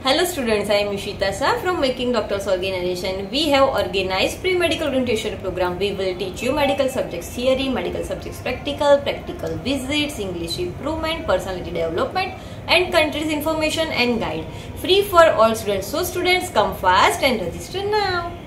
Hello students, I am Ishita Shah from Making Doctors Organization. We have organized pre-medical orientation program. We will teach you medical subjects theory, medical subjects practical visits, English improvement, personality development and countries information and guide. Free for all students. So students, come fast and register now.